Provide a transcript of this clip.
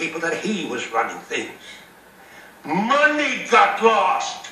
people that he was running things. Money got lost.